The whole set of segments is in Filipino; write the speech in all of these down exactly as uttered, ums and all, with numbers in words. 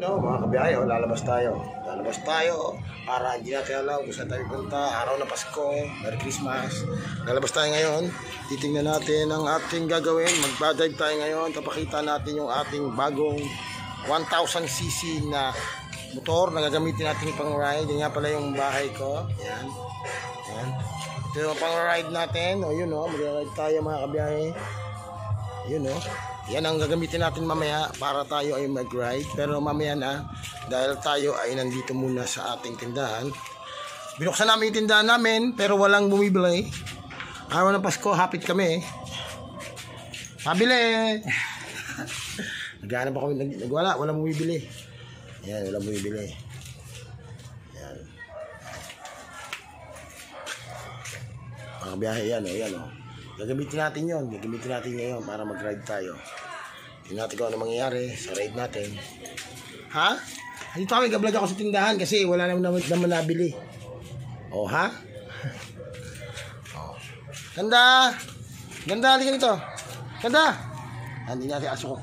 Ito mga kabiyahe, oh, lalabas tayo. Lalabas tayo para hindi natin alam kung saan tayo punta. Araw na Pasko, Merry Christmas. Lalabas tayo ngayon. Titingnan natin ang ating gagawin. Mag-drive tayo ngayon. Tapakita natin yung ating bagong one thousand c c na motor na gagamitin natin pang ride. Yan nga pala yung bahay ko. Yan. Yan. Ito yung pang ride natin. O yun o, mag-ride tayo mga kabiyahe. Yun o. Yan ang gagamitin natin mamaya para tayo ay mag-ride. Pero mamaya na, dahil tayo ay nandito muna sa ating tindahan. Binuksan namin yung tindahan namin, pero walang bumibili. Araw ng Pasko, hapit kami. Pabili! Naghanap ako, nag, wala, walang bumibili. Yan, walang bumibili. Yan. Mga biyahe, yan o, yan o. Gagamitin natin yon, gagamitin natin ngayon para mag-ride tayo. Tingnan natin kung ano mangyayari sa ride natin. Ha? Dito kami, gablog ako sa tindahan kasi wala naman naman, naman nabili. Oh, ha? Oh. Ganda! Ganda, halika nito. Ganda! Hindi natin aso ko.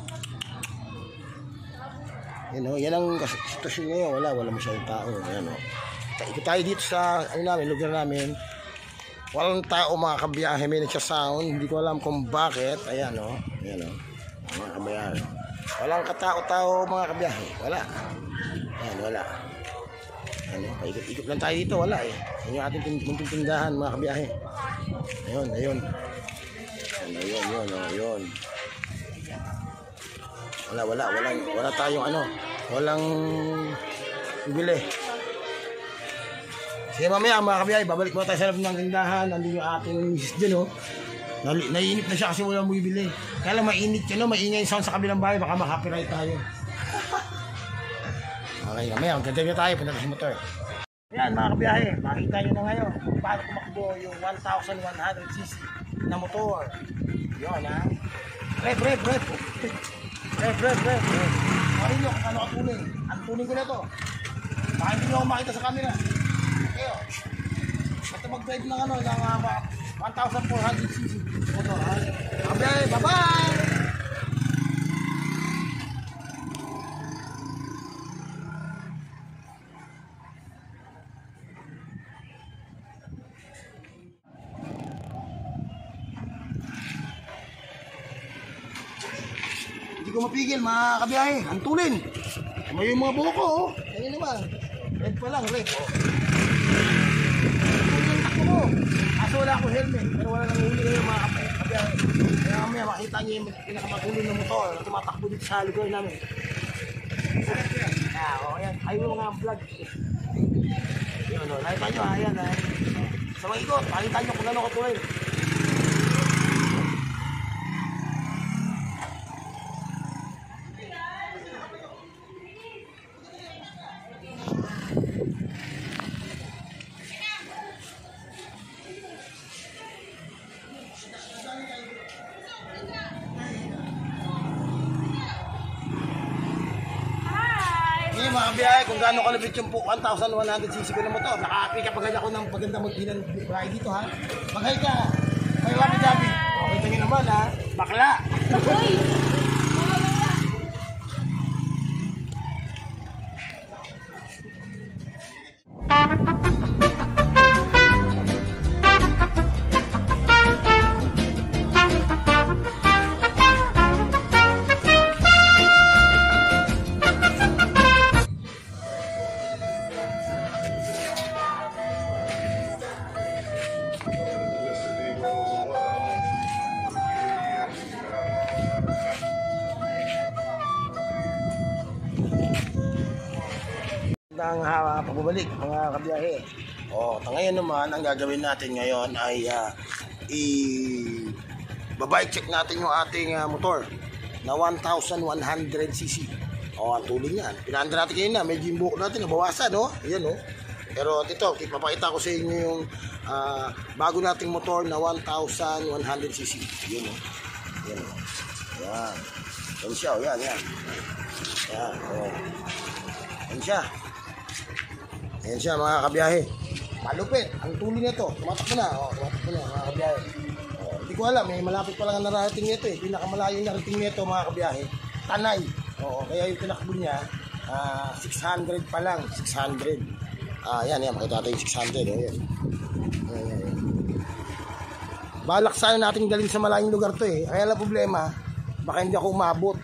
Yan o, yan ang sitwasyon ngayon. Wala, wala masyadong tao. Yan o. Ikot tayo dito sa ano namin, lugar namin. Walang tao mga kabiyahe, may nagsasound. Hindi ko alam kung bakit. Ayan o. Ayan o. Mga kabiyahe. Walang katao-tao mga kabiyahe. Wala. Ayan, wala. Ayan o. Ikot-ikot lang tayo dito. Wala eh. Ayan yung ating munting tindahan mga kabiyahe. Ayun, ayun. Ayun, ayun, ayun, ayun. Wala, wala, wala. Wala tayong ano. Walang bibili. Sige mamaya mga kabiyahe, babalik mo tayo sa loob ng tindahan. Nandun yung ating misis dyan oh. Naiinip na siya kasi walang bumibili. Kaya lang mainit yun, no? Maingay yung sound sa kabilang bahay, baka ma-copyright tayo. Okay, mamaya, magdadrive na tayo, punta sa motor. Ayan mga kabiyahe, makita nyo na ngayon kung paano kumakbo yung one thousand one hundred c c na motor. Yun ha. Rev, rev, rev. Rev, rev, rev. Marin nyo kung ano ang tuning. Ang tuning ko na to. Baka hindi nyo ako makita sa camera. Ayo. Ito mag-drive ng ano, ng uh, one thousand four hundred c c motor ha. Okay, bye-bye! Hindi ko mapigil mga kabiyahe. Ang tulin. May yung mga buko ko oh. Ayun naman. Red pa lang, red oh. Kaso wala akong helmet, pero wala nang huli ngayon mga kabiyahe. Kaya mamaya makita niyo yung pinakamatulong ng motor na tumatakbo dito sa lugar namin. Ah, o yan. Ayaw mo mga vlog. Yun o, nakita nyo ha, yan ha. Sa mga ikot, makita nyo kung ano ko tuloy. Mga kabiyahe, kung gaano kalabit yung one thousand one hundred c c ko na motor, naka-pick up agad ako ng paganda magdinan bahay dito ha. Mag-hi ka. May labi-labi. Okay, tingin naman ha. Bakla. Ang uh, pagbabalik mga kabiyahe. O, ngayon naman ang gagawin natin ngayon ay uh, i-bike check natin yung ating uh, motor na one thousand one hundred c c. O, ang tuloy niyan. Pinaanda natin kayo na, medyo yung buhok natin nabawasan, no? Ayan, no? Pero dito, papakita ko sa inyo yung uh, bago nating motor na one thousand one hundred c c. Ayan, no? Ayan, no? Ayan. Ayan siya, ayan, ayan. Ayan, o. Ayan siya. Ayan siya mga kabiyahe. Malupit. Ang tuloy nito. Tumatakbo na. O, tumatakbo na mga kabiyahe. O, hindi ko alam. May malapit pa lang ang narating nito eh. Pinakamalayo yung narating nito mga kabiyahe. Tanay. Oo, kaya yung tinakbo niya Ah, six hundred pa lang, six hundred. Ah, yan, yan, makita natin yung six hundred. Oh, yan. Yan, yan, yan. Balak sana natin galing sa malayong lugar to eh. Kaya lang problema, baka hindi ako umabot.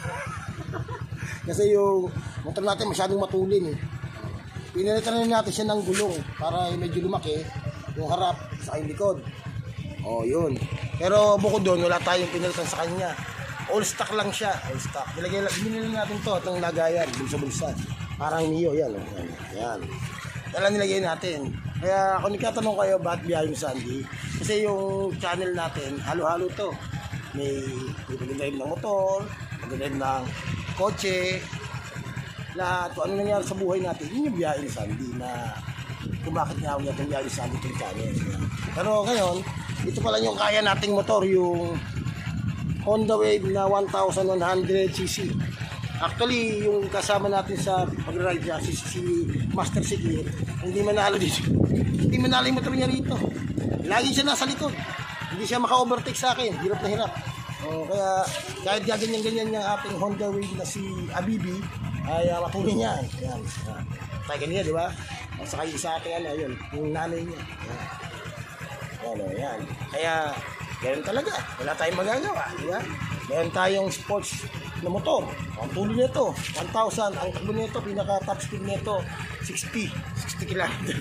Kasi yung motor natin masyadong matulin eh. Pinalitan na natin siya ng gulong para medyo lumaki yung harap sa yung likod. Oh, yun. Pero bukod doon, wala tayong pinalitan sa kanya. All stock lang siya. All stock. Nilagay, binili natin to, itong lagayan, bulsa-bulsa. Parang niyo, yan. Yan. Yan. Yan lang nilagay natin. Kaya kung nagkatanong kayo, ba't biyayong Sandy? Kasi yung channel natin, halo-halo to. May, may pag-drive ng motor, pag-drive ng kotse, lahat. Kung ano nangyari sa buhay natin, yun yung biyayong Sandy na kung bakit nga ako itong biyayong Sandy itong channel. Pero ngayon, ito pala yung kaya nating motor, yung Honda Wave na one thousand one hundred c c. Actually, yung kasama natin sa pag-ride niya, si, si Master Sikir, hindi manalo dito. Hindi manalo yung motor niya rito. Lagi siya nasa likod. Hindi siya maka-overtake sa akin. Hirap na hirap. O, kaya kahit gaganyan-ganyan yung ating Honda Wave na si Abibi, ay uh, matuloy niya. Yan. Tayo ganyan, di ba? O, saka yung isa ating ano, yun, yung nanay niya. Yan. Yan, o, yan. Kaya, ganyan talaga. Wala tayong magagawa, di ba? Meron tayong sports na motor. Ang tuloy nito, one thousand. Ang takbo nito, pinaka top speed nito, sixty. sixty kilometers.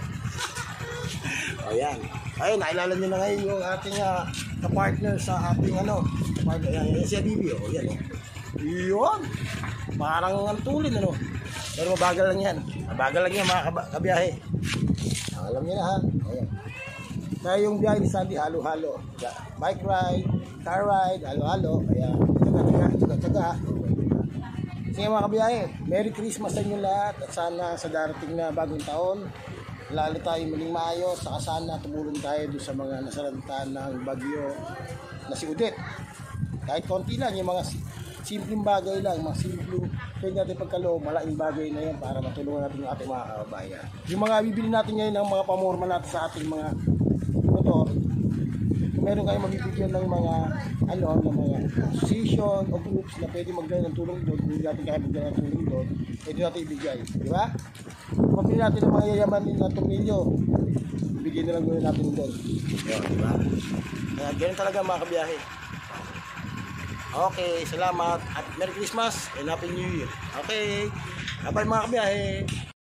O yan. Ayun, nakilala nyo na ngayon yung ating uh, ka-partner sa ating ano. Partner, yan, yan si Abibi. O yan. Yun. Parang ang tulin, ano. Pero mabagal lang yan. Mabagal lang yan, mga kab- kabiyahe. Alam nyo na ha. Ayan. Kaya yung biyahe ni Sandy, halo-halo. Bike ride, car ride, halo-halo. Kaya, tsaga-tsaga, tsaga-tsaga. Sige mga kabiyahe, Merry Christmas sa inyo lahat. At sana sa darating na bagong taon, lalo tayo muling maayos. Saka sana tumulong tayo doon sa mga nasalanta ng bagyo na si Odette. Kahit konti lang, yung mga simpleng bagay lang, mga simpleng pwede natin pagkaloob, malaking bagay na yan para matulungan natin yung ating mga kababayan. Yung mga bibili natin ngayon ng mga pamorma natin sa ating mga motor, kung meron kayo mabibigyan ng mga ano, ng mga association o groups na pwede magbigay ng tulong doon, kung hindi natin kaya magbigay ng tulong doon, pwede natin ibigay, di ba? Kung mabili natin ng mga yayamanin na tumilyo, ibigay na lang doon natin doon, di ba? Kaya ganyan talaga mga kabiyahe. Okay, salamat at Merry Christmas and Happy New Year. Okay, bye mga kabiyahe.